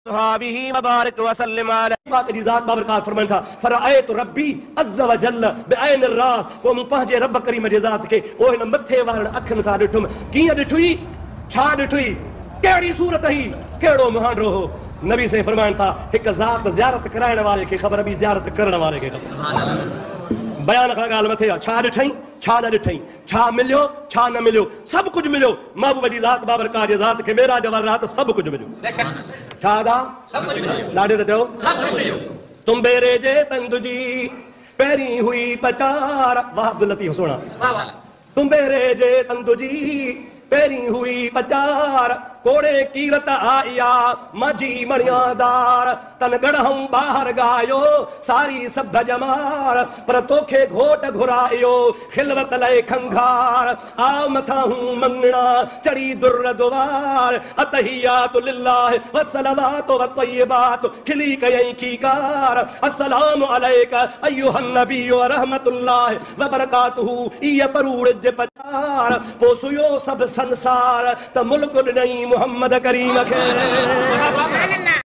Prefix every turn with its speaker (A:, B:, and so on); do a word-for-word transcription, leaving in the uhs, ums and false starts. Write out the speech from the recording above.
A: सहाबिही मुबारक वसल्लम अलैहि
B: पाक जी ज़ात बाबरकात फरमान था फराअयतु रब्बी अज़्ज़ व जल्ल बिअैन रास वो मूं पंहिंजे रब करीम जे ज़ात खे ओ हिन मथे वारनि अखियुनि सां ॾिठुमि कीअं ॾिठुई छा ॾिठुई कहिड़ी सूरत हुई कहिड़ो मुहांडो हो नबी से फरमान था हिक ज़ात ज़ियारत कराइण वारे खे ख़बर ॿी ज़ियारत करण वारे खे ख़बर सुभान अल्लाह बयान खां ॻाल्हि मथे आहे छा ॾिठई छा न ॾिठई छा मिलियो छा न मिलियो सभु कुझु मिलियो महबूब जी ज़ात बाबरकात जे ज़ात खे मेराज वारी राति सभु कुझु मिलियो छा दा सभु कुझु मिलियो ॾाढे त चओ सभु कुझु मिलियो तुम्बेरे जे तंद जी पहिरीं हुई पचार वाह अब्दुल लतीफ सोना तुम्बेरे जे तंद जी पहिरीं हुई पचार कोड़े कीरत आया माझी मणियादार तन गढ़हूं ॿाहिरि गायो सारी सभ जमार पर तोखे घोट घुरायो खिलवत लय खंघार आ मथा हूं मंगणा चढ़ी दुर दुवार अतहियातु लिल्लाह व सलवातु व तय्यबातु खिली कयई खीकार अस्सलामु अलैका अय्युहन नबिय्यु व रहमतुल्लाह व बरकातुहु इय परूड़ जे पचार पोसुयो सब संसार त मुल्क ॾिनई मोहम्मद करीम खे।